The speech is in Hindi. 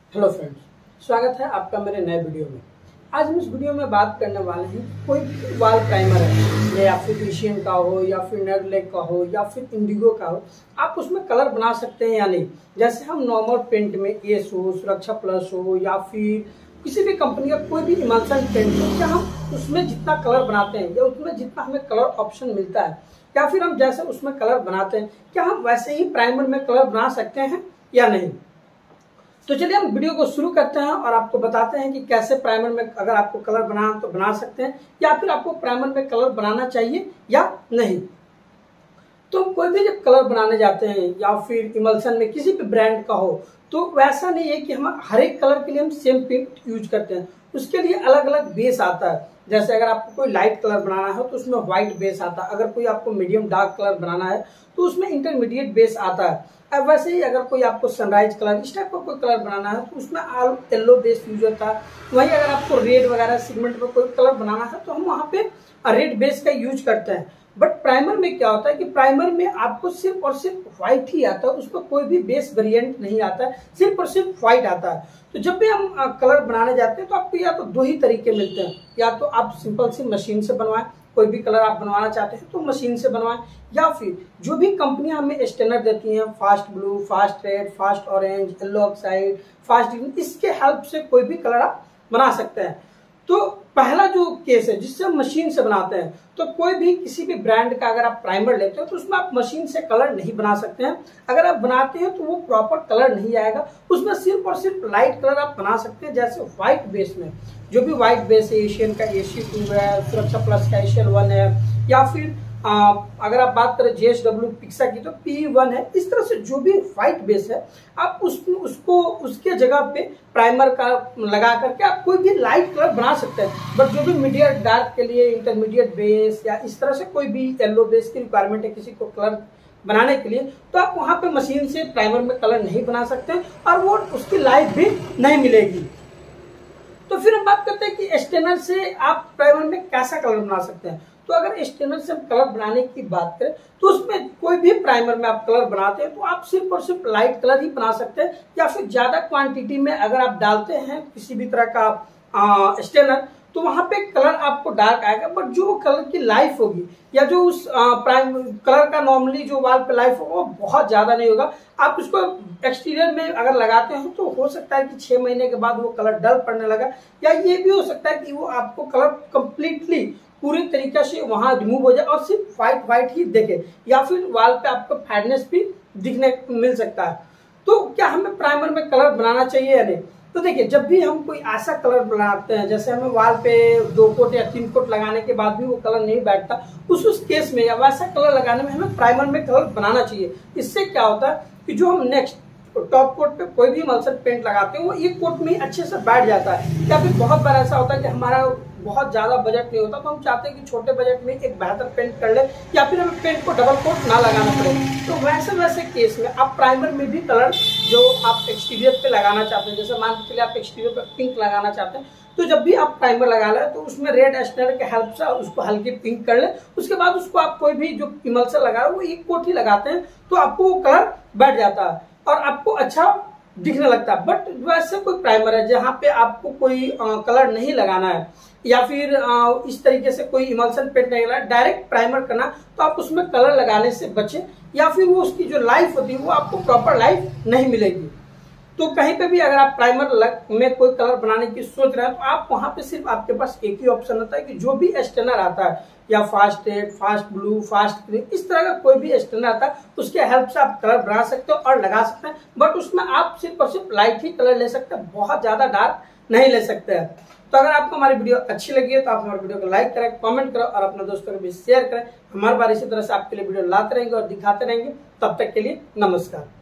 हेलो फ्रेंड्स, स्वागत है आपका मेरे नए वीडियो में। आज हम इस वीडियो में बात करने वाले हैं कोई भी वाल प्राइमर है या फिर एशियन का हो या फिर नेरलेक का हो या फिर इंडिगो का हो, आप उसमें कलर बना सकते हैं या नहीं। जैसे हम नॉर्मल पेंट में एस हो, सुरक्षा प्लस हो या फिर किसी भी कंपनी का कोई भी इमल्सन पेंट हो, क्या हम उसमें जितना कलर बनाते हैं या उसमें जितना हमें कलर ऑप्शन मिलता है या फिर हम जैसे उसमें कलर बनाते हैं, क्या हम वैसे ही प्राइमर में कलर बना सकते हैं या नहीं। तो चलिए हम वीडियो को शुरू करते हैं और आपको बताते हैं कि कैसे प्राइमर में अगर आपको कलर बनाना तो बना सकते हैं या फिर आपको प्राइमर में कलर बनाना चाहिए या नहीं। तो कोई भी जब कलर बनाने जाते हैं या फिर इमल्सन में किसी भी ब्रांड का हो, तो वैसा नहीं है कि हम हर एक कलर के लिए हम सेम पेंट यूज करते हैं। उसके लिए अलग अलग बेस आता है। जैसे अगर आपको कोई लाइट कलर बनाना है तो उसमें व्हाइट बेस आता है, अगर कोई आपको मीडियम डार्क कलर बनाना है तो उसमें इंटरमीडिएट बेस आता है। अब वैसे ही अगर कोई आपको सनराइज कलर इस टाइप का कोई कलर बनाना है तो उसमें ऑल येलो बेस यूज होता है। वहीं अगर आपको रेड वगैरह सिगमेंट में कोई कलर बनाना है तो हम वहाँ पे रेड बेस का यूज करते हैं। बट प्राइमर में क्या होता है कि प्राइमर में आपको सिर्फ और सिर्फ व्हाइट ही आता है, उसमें कोई भी बेस वेरिएंट नहीं आता है, सिर्फ और सिर्फ व्हाइट आता है। तो जब भी हम कलर बनाने जाते हैं तो आपको या तो दो ही तरीके मिलते हैं, या तो आप सिंपल सी मशीन से बनवाएं, कोई भी कलर आप बनवाना चाहते हैं तो मशीन से बनवाएं, या फिर जो भी कंपनियां हमें स्टैंडर्ड देती हैं, fast blue, fast red, fast orange, yellow oxide, fast green, इसके हेल्प से कोई भी कलर आप बना सकते हैं। तो पहला जो केस है जिससे हम मशीन से बनाते हैं, तो कोई भी किसी भी ब्रांड का अगर आप प्राइमर लेते हो तो उसमें आप मशीन से कलर नहीं बना सकते हैं। अगर आप बनाते हैं तो वो प्रॉपर कलर नहीं आएगा, उसमें सिर्फ और सिर्फ लाइट कलर आप बना सकते हैं। जैसे व्हाइट बेस में जो भी व्हाइट बेस है, एशियन का AC2 है, सुरक्षा प्लस का ACL1 है, या फिर अगर आप बात करें JSW पिक्सा की तो PE1 है। इस तरह से जो भी व्हाइट बेस है आप उसको उसके जगह पे प्राइमर का लगा करके आप कोई भी लाइट कलर बना सकते हैं। बट जो भी मीडियम डार्क के लिए इंटरमीडिएट बेस या इस तरह से कोई भी येलो बेस की रिक्वायरमेंट है किसी को कलर बनाने के लिए, तो आप वहां पे मशीन से प्राइमर में कलर नहीं बना सकते और वो उसकी लाइट भी नहीं मिलेगी। तो फिर हम बात करते हैं कि स्टेनर से आप प्राइमर में कैसा कलर बना सकते हैं। तो अगर स्टेनर से हम कलर बनाने की बात करें तो उसमें कोई भी प्राइमर में आप कलर बनाते हैं तो आप सिर्फ और सिर्फ लाइट कलर ही बना सकते हैं, या फिर ज्यादा क्वांटिटी में अगर आप डालते हैं किसी भी तरह का स्टेनर तो वहां पे कलर आपको डार्क आएगा। बट जो कलर की लाइफ होगी या जो उस प्राइम कलर का नॉर्मली जो वाल पे लाइफ होगा वो बहुत ज्यादा नहीं होगा। आप उसको एक्सटीरियर में अगर लगाते हैं तो हो सकता है कि 6 महीने के बाद वो कलर डल पड़ने लगा, या ये भी हो सकता है कि वो आपको कलर कंप्लीटली पूरी तरीके से वहां रिमूव हो जाए और सिर्फ व्हाइट व्हाइट ही दिखे, या फिर वाल पे आपको फेडनेस भी दिखने मिल सकता है। तो क्या हमें प्राइमर में कलर बनाना चाहिए या नहीं। तो देखिए, जब भी हम कोई ऐसा कलर बनाते हैं जैसे हमें वाल पे 2 कोट या 3 कोट लगाने के बाद भी वो कलर नहीं बैठता, उस केस में या वैसा कलर लगाने में हमें प्राइमर में कलर बनाना चाहिए। इससे क्या होता है कि जो हम नेक्स्ट टॉप कोट पे कोई भी इमल्सन पेंट लगाते हैं वो एक कोट में ही अच्छे से बैठ जाता है। या फिर बहुत बार ऐसा होता है कि हमारा बहुत ज्यादा बजट नहीं होता तो हम चाहते हैं कि छोटे बजट में एक बेहतर पेंट कर ले, या फिर हमें पेंट को डबल कोट ना लगाना पड़े। तो वैसे केस में आप प्राइमर में भी कलर जो आप एक्सटीरियर पे लगाना चाहते हैं, जैसे मान के चलिए आप एक्सटीरियर पे पिंक लगाना चाहते हैं, तो जब भी आप प्राइमर लगा लें तो उसमें रेड स्टेनर के हेल्प से उसको हल्की पिंक कर ले। उसके बाद उसको आप कोई भी जो इमल्सन लगा रहे वो एक कोट ही लगाते हैं तो आपको वो कलर बैठ जाता है और आपको अच्छा दिखने लगता है। बट वैसे कोई प्राइमर है जहाँ पे आपको कोई कलर नहीं लगाना है या फिर इस तरीके से कोई इमल्सन पेंट नहीं लगाना, डायरेक्ट प्राइमर करना, तो आप उसमें कलर लगाने से बचें, या फिर वो उसकी जो लाइफ होती है वो आपको प्रॉपर लाइफ नहीं मिलेगी। तो कहीं पे भी अगर आप प्राइमर में कोई कलर बनाने की सोच रहे हैं तो आप वहां पे सिर्फ आपके पास एक ही ऑप्शन होता है कि जो भी स्टेनर आता है, या fast red, fast blue, fast green, इस तरह का कोई भी स्टेनर आता है उसके हेल्प से आप कलर बना सकते हो और लगा सकते हैं। बट उसमें आप सिर्फ और सिर्फ लाइट ही कलर ले सकते हैं, बहुत ज्यादा डार्क नहीं ले सकते हैं। तो अगर आपको हमारी वीडियो अच्छी लगी है तो आप हमारे वीडियो को लाइक करें, कमेंट करें और अपने दोस्तों को भी शेयर करें। हमारे बार इसी तरह से आपके लिए वीडियो लाते रहेंगे और दिखाते रहेंगे। तब तक के लिए नमस्कार।